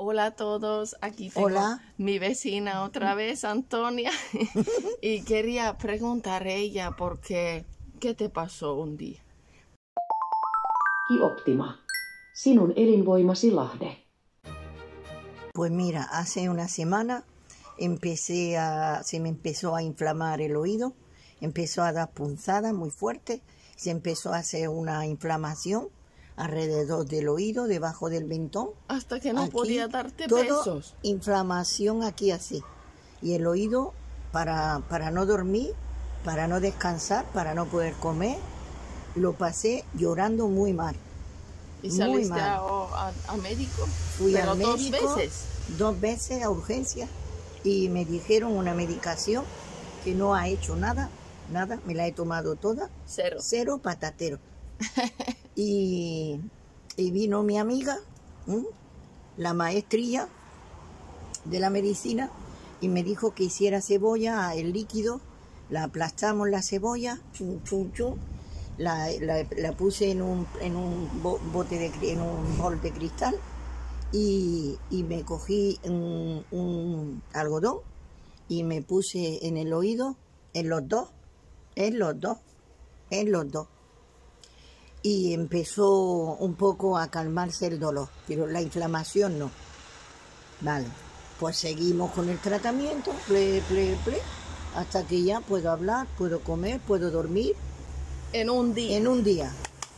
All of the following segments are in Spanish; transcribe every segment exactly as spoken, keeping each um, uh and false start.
Hola a todos, aquí tengo Hola. mi vecina otra vez, Antonia, y quería preguntar a ella porque, ¿qué te pasó un día? Optima. Sinun elinvoimasi Lahde. Pues mira, hace una semana empecé a, se me empezó a inflamar el oído, empezó a dar punzadas muy fuertes, se empezó a hacer una inflamación alrededor del oído, debajo del mentón. Hasta que no Aquí, podía darte todo besos. Inflamación aquí así. Y el oído para, para no dormir, para no descansar, para no poder comer, lo pasé llorando muy mal. ¿Y Muy saliste mal. a, a, a médico? Fui Pero al médico dos veces. dos veces a urgencia y me dijeron una medicación que no ha hecho nada, nada, me la he tomado toda. Cero. Cero patatero. y, y vino mi amiga, ¿m? la maestrilla de la medicina, y me dijo que hiciera cebolla, el líquido, la aplastamos la cebolla, chum, chum, chum, la, la, la puse en un, en un bote de, en un bol de cristal, y, y me cogí un, un algodón y me puse en el oído, en los dos, en los dos, en los dos. Y empezó un poco a calmarse el dolor, pero la inflamación no. Vale, pues seguimos con el tratamiento, ple, ple, ple, hasta que ya puedo hablar, puedo comer, puedo dormir. En un día. En un día.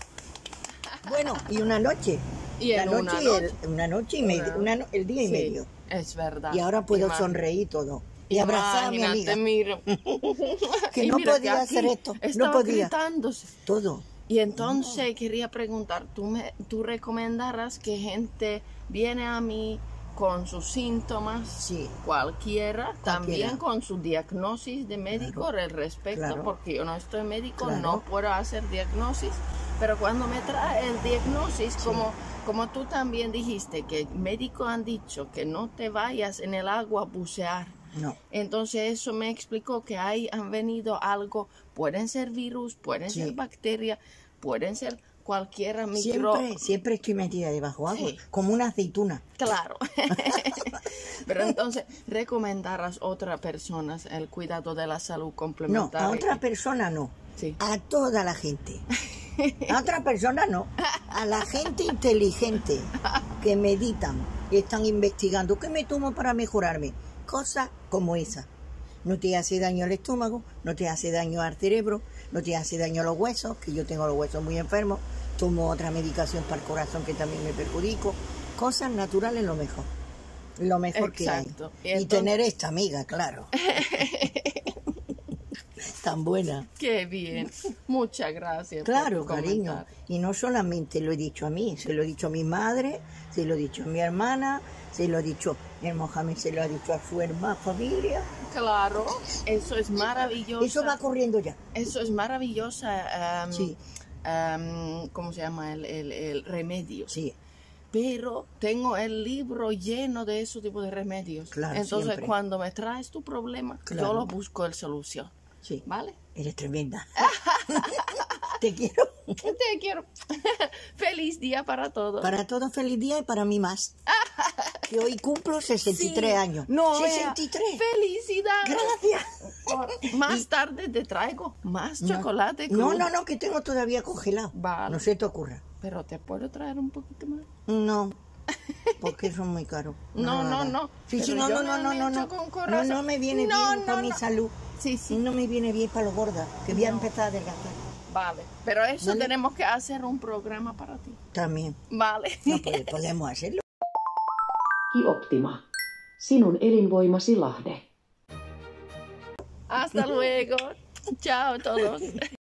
Bueno, y una noche. Y en la una noche, noche. El, una noche y medio, una no- el día y Sí, medio. es verdad. Y ahora puedo Imagínate. sonreír todo. Y abrazar a mi Imagínate, amiga. mira. Que Y no mira podía aquí hacer esto, no estaba podía. gritándose. Todo. Y entonces quería preguntar, ¿tú, me, ¿tú recomendarás que gente viene a mí con sus síntomas? Sí. Cualquiera, también Cualquiera. con su diagnosis de médico Claro. al respecto, Claro. porque yo no estoy médico, Claro. no puedo hacer diagnosis, pero cuando me trae el diagnosis, como, como tú también dijiste, que médicos han dicho que no te vayas en el agua a bucear. No. Entonces eso me explicó que ahí han venido algo, pueden ser virus, pueden Sí. ser bacterias, pueden ser cualquier micro... Siempre, siempre estoy metida debajo agua, Sí. como una aceituna. Claro. Pero entonces, ¿recomendarás a otras personas el cuidado de la salud No, complementaria? a otra persona no. Sí. A toda la gente. A otra persona no. A la gente inteligente que meditan, que están investigando. ¿Qué me tomo para mejorarme? Cosas como esa. No te hace daño al estómago, no te hace daño al cerebro, no te hace daño a los huesos, que yo tengo los huesos muy enfermos. Tomo otra medicación para el corazón que también me perjudico. Cosas naturales lo mejor. Lo mejor Exacto. que Y hay. Y, entonces- tener esta amiga, claro. Tan buena. Qué bien. Muchas gracias. Claro, por tu cariño. comentario. Y no solamente lo he dicho a mí, se lo he dicho a mi madre, se lo he dicho a mi hermana, se lo he dicho, el Mohamed se lo ha dicho a su hermana, familia. Claro, eso es maravilloso. Eso va corriendo ya. Eso es maravillosa. em, Sí. em, ¿Cómo se llama? El, el, el remedio. Sí, Pero tengo el libro lleno de ese tipo de remedios. Claro, Entonces, siempre. cuando me traes tu problema, Claro. yo lo busco el solución. sí. ¿Vale? Eres tremenda. Te quiero. Te quiero. Feliz día para todos. Para todos feliz día y para mí más. Que hoy cumplo sesenta y tres Sí. años. No, vea, sesenta y tres. Felicidades. Gracias. Más tarde te traigo más chocolate. No, crudo. no, no, que tengo todavía congelado. Vale. No se te ocurra. Pero te puedo traer un poquito más. No, porque son muy caros. No, no, nada. no. Sí, sí, Pero no, yo no, no, me no, no, echo no. con No, corazón. no me viene No, bien no, para mi no. salud. Sí, sí. No me viene bien para los gordas, que voy a empezar a adelgazar. Vale. Pero eso Vale. tenemos que hacer un programa para ti. También. Vale. No puede- podemos hacerlo. Optima. Sinun elinvoimasi Lahde. Hasta luego. Chao a todos.